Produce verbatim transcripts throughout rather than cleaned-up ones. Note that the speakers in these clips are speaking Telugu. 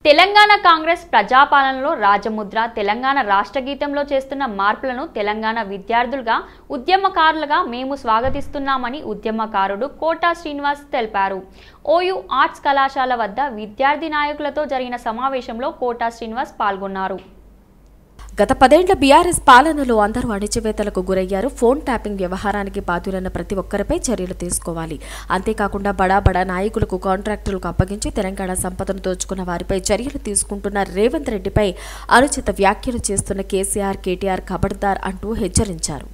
తెలంగాణ కాంగ్రెస్ ప్రజాపాలనలో రాజముద్ర తెలంగాణ రాష్ట్ర గీతంలో చేస్తున్న మార్పులను తెలంగాణ విద్యార్థులుగా ఉద్యమకారులుగా మేము స్వాగతిస్తున్నామని ఉద్యమకారుడు కోటా శ్రీనివాస్ తెలిపారు. ఓయూ ఆర్ట్స్ కళాశాల వద్ద విద్యార్థి నాయకులతో జరిగిన సమావేశంలో కోటా శ్రీనివాస్ పాల్గొన్నారు. గత పదేళ్ల బీఆర్ఎస్ పాలనలో అందరూ అణిచివేతలకు గురయ్యారు. ఫోన్ ట్యాపింగ్ వ్యవహారానికి బాధ్యులైన ప్రతి ఒక్కరిపై చర్యలు తీసుకోవాలి. అంతేకాకుండా బడా బడా నాయకులకు కాంట్రాక్టులకు అప్పగించి తెలంగాణ సంపదను దోచుకున్న వారిపై చర్యలు తీసుకుంటున్న రేవంత్ రెడ్డిపై అనుచిత వ్యాఖ్యలు చేస్తున్న కేసీఆర్ కేటీఆర్ ఖబర్దార్ అంటూ హెచ్చరించారు.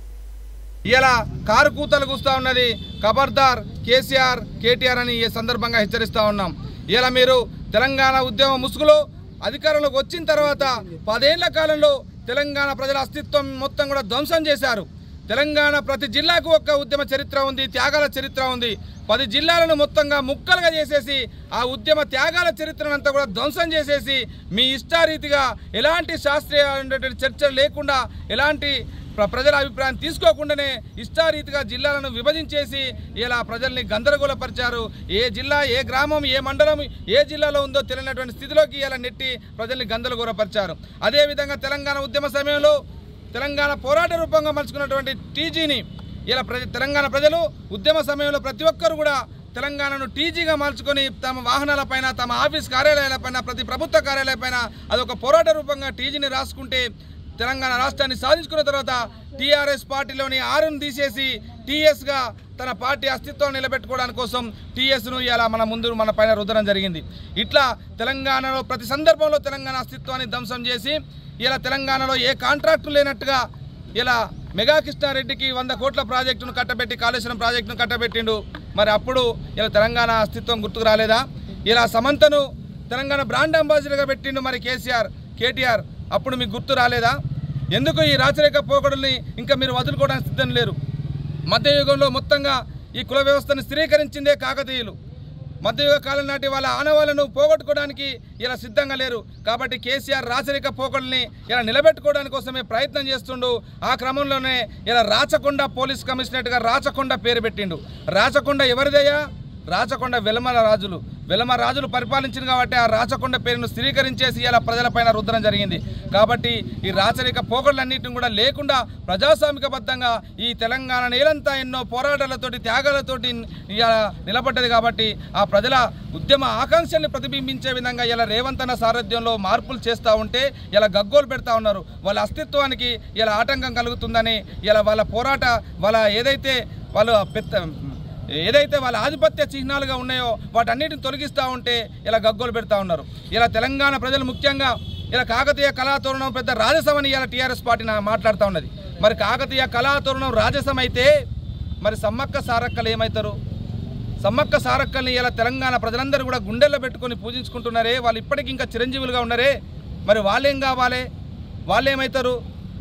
ఇలా కారు కూతలు కూస్తా ఉన్నది ఖబర్దార్ కేసీఆర్ కేటీఆర్ అని ఈ సందర్భంగా హెచ్చరిస్తూ ఉన్నాం. ఇలా మీరు తెలంగాణ ఉద్యమ ముసుగులో అధికారంలోకి వచ్చిన తర్వాత పదేళ్ల కాలంలో తెలంగాణ ప్రజల అస్తిత్వం మొత్తం కూడా ధ్వంసం చేశారు. తెలంగాణ ప్రతి జిల్లాకు ఒక ఉద్యమ చరిత్ర ఉంది, త్యాగాల చరిత్ర ఉంది. పది జిల్లాలను మొత్తంగా ముక్కలుగా చేసేసి ఆ ఉద్యమ త్యాగాల చరిత్రను అంతా కూడా ధ్వంసం చేసేసి మీ ఇష్టారీతిగా ఎలాంటి శాస్త్రీయ చర్చలు లేకుండా ఎలాంటి ప్రజల అభిప్రాయం తీసుకోకుండానే ఇష్టారీతిగా జిల్లాలను విభజించేసి ఇలా ప్రజల్ని గందరగోళపరిచారు. ఏ జిల్లా, ఏ గ్రామం, ఏ మండలం ఏ జిల్లాలో ఉందో తెలియనటువంటి స్థితిలోకి ఇలా నెట్టి ప్రజల్ని గందరగోళపరిచారు. అదేవిధంగా తెలంగాణ ఉద్యమ సమయంలో తెలంగాణ పోరాట రూపంగా మలుచుకున్నటువంటి టీజీని ఇలా ప్రజ తెలంగాణ ప్రజలు ఉద్యమ సమయంలో ప్రతి ఒక్కరు కూడా తెలంగాణను టీజీగా మార్చుకొని తమ వాహనాలపైన, తమ ఆఫీస్ కార్యాలయాలపైన, ప్రతి ప్రభుత్వ కార్యాలయాలపైన అదొక పోరాట రూపంగా టీజీని రాసుకుంటే తెలంగాణ రాష్ట్రాన్ని సాధించుకున్న తర్వాత టీఆర్ఎస్ పార్టీలోని ఆరును తీసేసి టీఎస్గా తన పార్టీ అస్తిత్వాన్ని నిలబెట్టుకోవడానికి కోసం టీఎస్ను ఇలా మన ముందు మన పైన రుద్దడం జరిగింది. ఇట్లా తెలంగాణలో ప్రతి సందర్భంలో తెలంగాణ అస్తిత్వాన్ని ధ్వంసం చేసి ఇలా తెలంగాణలో ఏ కాంట్రాక్టు లేనట్టుగా ఇలా మెగా కృష్ణారెడ్డికి వంద కోట్ల ప్రాజెక్టును కట్టబెట్టి కాళేశ్వరం ప్రాజెక్టును కట్టబెట్టిండు. మరి అప్పుడు ఇలా తెలంగాణ అస్తిత్వం గుర్తుకు రాలేదా? ఇలా సమంతను తెలంగాణ బ్రాండ్ అంబాసిడర్గా పెట్టిండు మరి కేసీఆర్ కేటీఆర్. అప్పుడు మీకు గుర్తు రాలేదా? ఎందుకు ఈ రాచరిక పోకడుల్ని ఇంకా మీరు వదులుకోవడానికి సిద్ధం లేరు? మధ్యయుగంలో మొత్తంగా ఈ కుల వ్యవస్థను స్థిరీకరించిందే కాకతీయులు. మధ్యయుగ కాలం నాటి వాళ్ళ ఆనవాళ్లను పోగొట్టుకోవడానికి ఇలా సిద్ధంగా లేరు. కాబట్టి కేసీఆర్ రాచరిక పోకడుల్ని ఇలా నిలబెట్టుకోవడానికి కోసమే ప్రయత్నం చేస్తుండు. ఆ క్రమంలోనే ఇలా రాచకొండ పోలీస్ కమిషనరేట్గా రాచకొండ పేరు పెట్టిండు. రాచకొండ ఎవరిదయ్యా? రాచకొండ వెలమల రాజులు వెలమ రాజులు పరిపాలించింది కాబట్టి ఆ రాచకొండ పేరును స్థిరీకరించేసి ఇలా ప్రజలపైన రుద్దడం జరిగింది. కాబట్టి ఈ రాచరిక పోకడలన్నింటిని కూడా లేకుండా ప్రజాస్వామికబద్ధంగా ఈ తెలంగాణ నేలంతా ఎన్నో పోరాటాలతోటి త్యాగాలతోటి ఇలా నిలబడ్డది. కాబట్టి ఆ ప్రజల ఉద్యమ ఆకాంక్షల్ని ప్రతిబింబించే విధంగా ఇలా రేవంత్ అన్న సారథ్యంలో మార్పులు చేస్తూ ఉంటే ఇలా గగ్గోలు పెడతా ఉన్నారు. వాళ్ళ అస్తిత్వానికి ఇలా ఆటంకం కలుగుతుందని ఇలా వాళ్ళ పోరాట వాళ్ళ ఏదైతే వాళ్ళు పెద్ద ఏదైతే వాళ్ళ ఆధిపత్య చిహ్నాలుగా ఉన్నాయో వాటన్నిటిని తొలగిస్తూ ఉంటే ఇలా గగ్గోలు పెడతా ఉన్నారు. ఇలా తెలంగాణ ప్రజలు ముఖ్యంగా ఇలా కాకతీయ కళాతోరణం పెద్ద రాజసం అని ఇలా టీఆర్ఎస్ పార్టీ మాట్లాడుతూ ఉన్నది. మరి కాకతీయ కళాతోరణం రాజసం అయితే మరి సమ్మక్క సారక్కలు ఏమవుతారు? సమ్మక్క సారక్కల్ని ఇలా తెలంగాణ ప్రజలందరూ కూడా గుండెల్లో పెట్టుకొని పూజించుకుంటున్నారే, వాళ్ళు ఇప్పటికీ ఇంకా చిరంజీవులుగా ఉన్నారే. మరి వాళ్ళేం కావాలి? వాళ్ళేమవుతారు?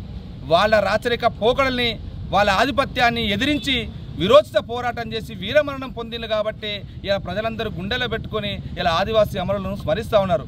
వాళ్ళ రాచరిక పోకడల్ని, వాళ్ళ ఆధిపత్యాన్ని ఎదిరించి విరోచిత పోరాటం చేసి వీరమరణం పొందింది. కాబట్టి ఇలా ప్రజలందరూ గుండెలో పెట్టుకొని ఇలా ఆదివాసీ అమరులను స్మరిస్తూ ఉన్నారు.